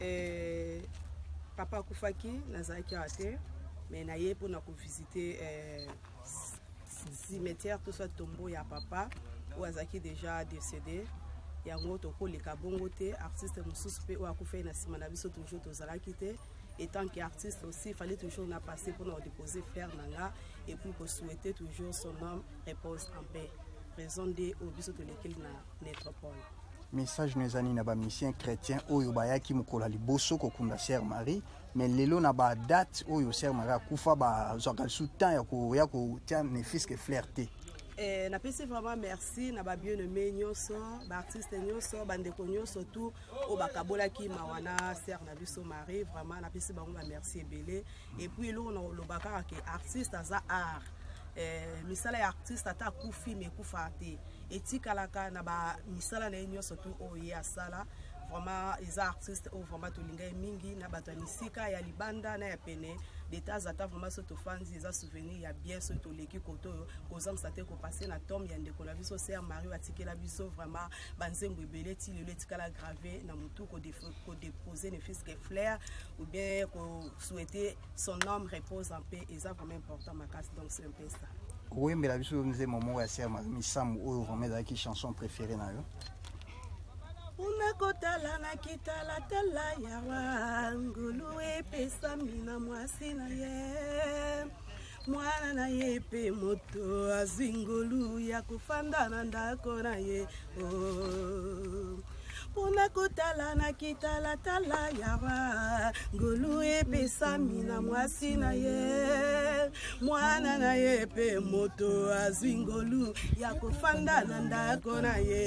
papa Koufaki, Nazaki Ate, mais naye pour nous visiter cimetière, tout ça tombeau, ya papa, ou Azaki déjà décédé. Il y a un autre artiste mususpect ou akufé na simanabiso toujours tozalakité. Et tant qu'artiste aussi, il fallait toujours nous passer pour nous déposer fleurs nanga et pour que souhaiter toujours son homme repose en paix. Raison de obiso de l'équipe na métropole. Message nous ani na ba mission chrétien oyo bayaki mukola liboso ko kunda Sœur Marie mais lelo na ba date oyo Sœur Marie akufa ba zaka soutan ya ko tia ne fils que flirté. Na pesi vraiment merci na ba bien-aimé nyonso, ba artiste nyonso, bandeko nyonso tout o bakabola ki mawana Sœur na biso Marie vraiment na pesi bango ba merci ebele et puis lo na lo bakaka ke artiste aza art. Misala ya artiste ata kufi me kufa te etikalaka na ba misala na nyonso tout o ya sala vraiment les artistes au vraiment tolinga mingi na batanisika ya libanda na ya pene d'état ata vraiment soto fans les souvenirs ya bien soto leki koto kozang sa te ko passer na tombe ya ndeko na biso Sœur Marie atikela biso vraiment banzengo ebele ti le etikala gravé na mutu ko déposer ne fils que fleur ou bien ko souhaiter son homme repose en paix et ça vraiment important ma casse donc c'est un peu ça. Oui mais la biso nous moment ya Sœur Marie Misam oyo vraiment qui chanson préférée na yo. Unakotala na kitala tala ya wangulu pesa mina mwasi na ye mwana na ye pe moto azingulu ya kufanda na ndako na ye unakotala na kitala tala ya wangulu pesa mina mwasi na ye mwana na ye pe moto azingulu ya kufanda na ndako na ye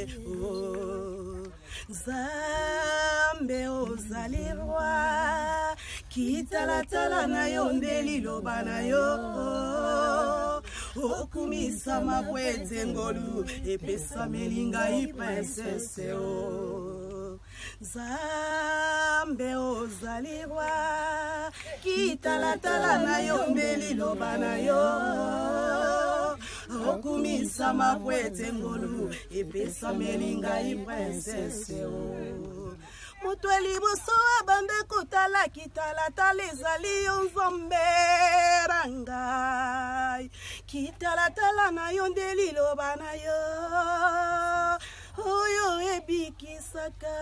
Zambe ozali roi kitalatala na yo ndeli loba na yo okumisa mabwete ngolu epesa melinga i princesse o Zambe ozali roi kitalatala na yo ndeli loba na yo okumisa mabwete ngolu epesa melinga i princesse o Mutweli buso abande kutala kitala talizali yonzombe rangai kitala tala na yondeli loba na yo oyo ebikisaka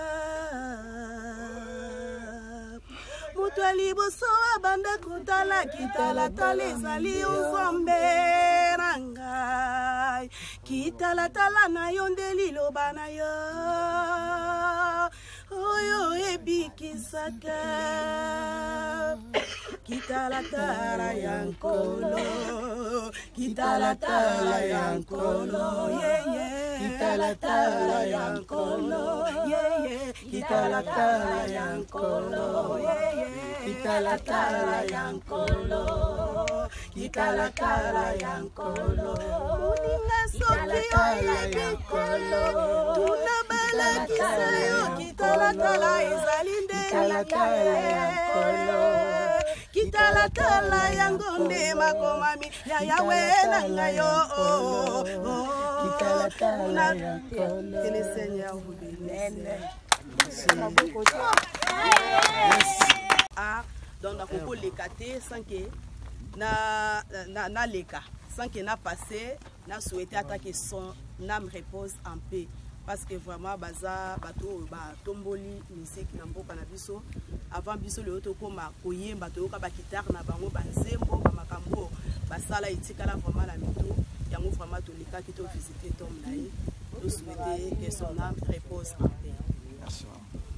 Mutweli buso abande kutala kitala talizali yonzombe rangai kitala tala na yondeli loba na yo oyo ebikisaka kitalatala yankolo kitalatala yankolo yeah kitalatala yankolo yeah kitalatala yankolo yeah kitalatala yankolo kitalatala yankolo uninga soki oyo yankolo tunabala kisayo kitalatala ezalinde kitalatala yangonde makomami ya yawe nangayo kitalatala yankolo que le Seigneur vous bénisse. Donc na koko lekate sans que na leka sans que na passé na souhaité attaquer son âme repose en paix. Parce que vraiment baza bato ba tomboli musique na mboka na biso avant biso le auto koma koyemba to ka ba guitare na bango banzembo ba makambo basala itikala vraiment la mito yango vraiment to lika ki to visiter tom naï to souhaiter que son âme repose en paix. Merci.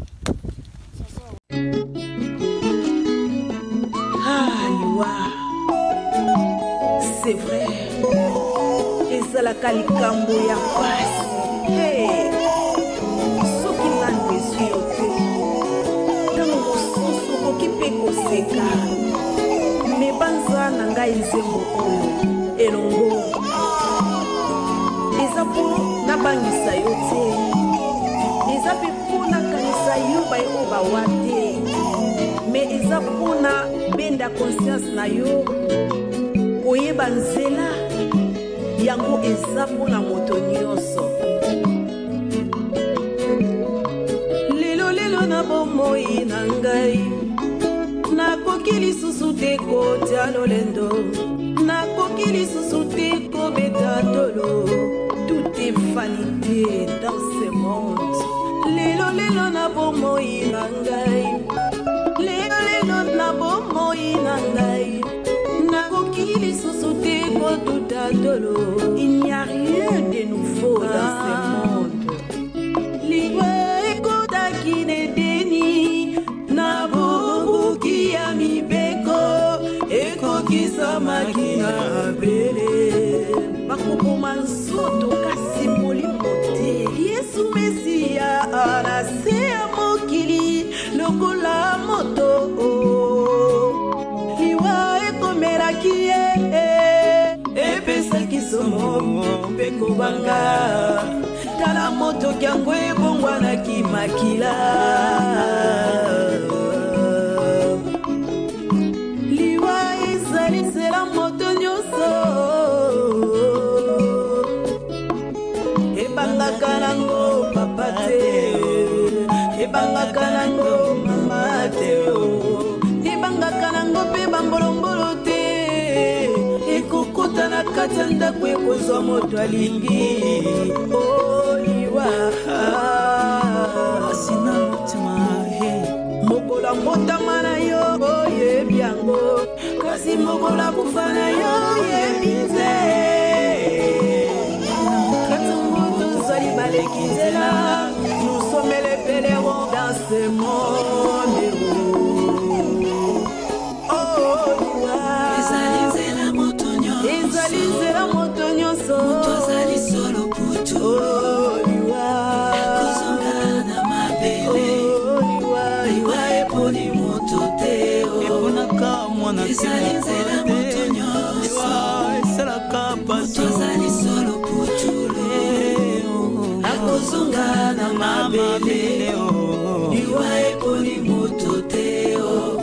C'est vrai. Et ça la kalikambo ya passe. Hey, so qui n'a besoin de dans mon sens qui peut koseka mais banza nanga nzembo oyo elongo ezapo na bangisa yo te ezape pona kanisa yo ba yo ba wate mais ezapo na benda conscience na yo oyeba nzela yango ezapo na moto nyonso. Lilo na bomo bomoi na ngai nakoki lisusu te kotya lolendo nakoki lisusu te kobeta tolo. Tout est vanité dans ce monde. Lelo na bomoi na ngai lelo na bomoi na ngai nakoki lisusu te kotuta tolo. Il n'y a rien de nouveau dans ce monde. Liwa ekotaki nedeni na bubuki ya mibeko ekokisamaki na bele makokoma nzoto kasi molimo te. Yesu Mesia anase ya mokili lokola moto liwa ekomelaki ye epesaki somo mpe kobanga tala moto kyango ebongwanaki makila liwa ezali nzela moto nyonso ebangaka nango papa te ebangaka nango mama te ebangaka nango mpe bambolombolo te ekokota na kati ya ndako ekozwa moto alingi oliwa asina motima mokola mbotama na yo oyebi yango kasi mokola kufa na yo oyebi te nous sommes les pèlerins dans ce monde. Oh, ezali nzela moto nyonso tozali solo putu. Oh, ekozongana mabele liwa eponi moto te eponaka mwana ezali nzela moto nyonso esalaka pasi tozali solo putu akozonga na mabele liwa eponi moto te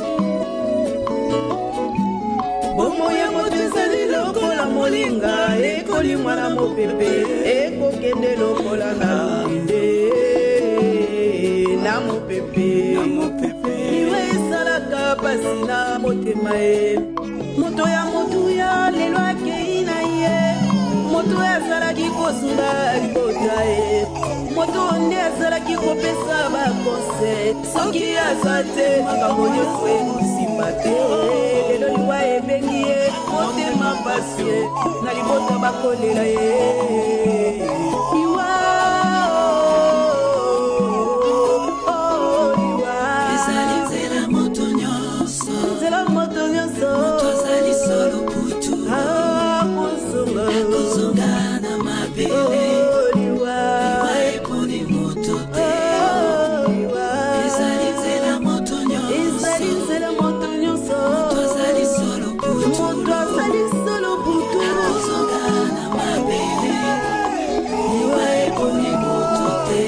bomoi ya moto ezali lokola molinga ekolimwa na mopepe ekokende lokola na nde na mopepe liwa esalaka pasi na motema ye moto ya motuya lelo akei na ye moto azalaki kosunga libota ye moto nde azalaki kopesa bakonsey soki aza te makambo nyonso ekosimba te lelo liwa ebengi ye motema pasi ye na libota bakolela ye liwa liwa ezali nzela moto nyonso moto azali solo putu akozonga na mabele liwa eponi moto te ezali nzela moto nyonso moto azali solo putu akozonga na mabele liwa eponi moto te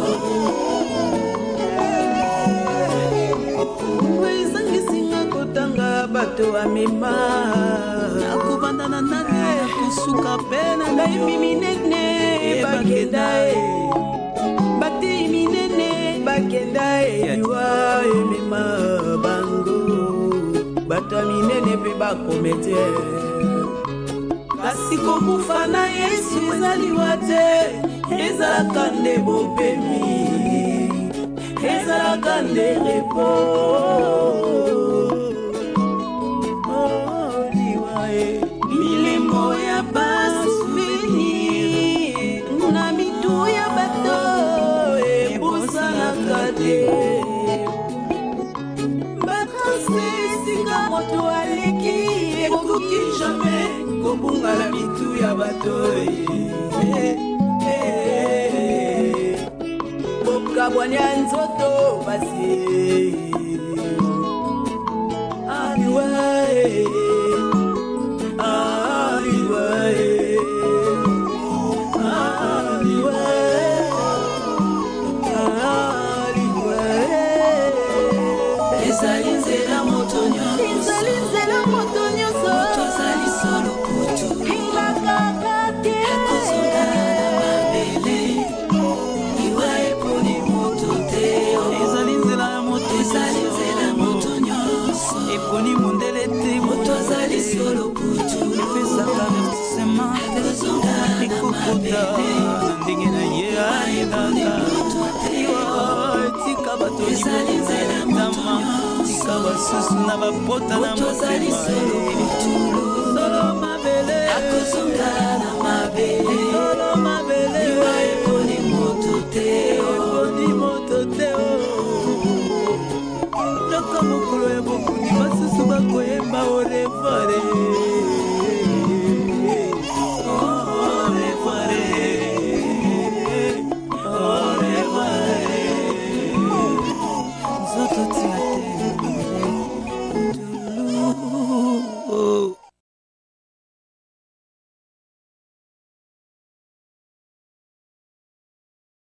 ezangisinga kotanga bato amema nakobandana nani kosuka pena ngai minene bakenda batei minene bakenda liwa emema bango bato minene mpe bakomete kasi kokufa na Yesu ezaliwa te ezalaka nde bopemi ezalaka nde repo milimo ya basouvenir na mitu ya bato ebosanaka te batrase esika moto aleki ekoki jamai kobungala mitu ya bato bokabwani ya nzoto basi aliwa ezali nzela moto nyonso moto azali solo putu ilakaka te ekozonga na mabele liwa eponi moto te ezali nzela ya moto Symphonie mondele te moto azali solo putu epesaka versement ekokota ndenge na ye ayebaka tika bato tama tika basusu na bapota na motema solo mabele akozonga na mabele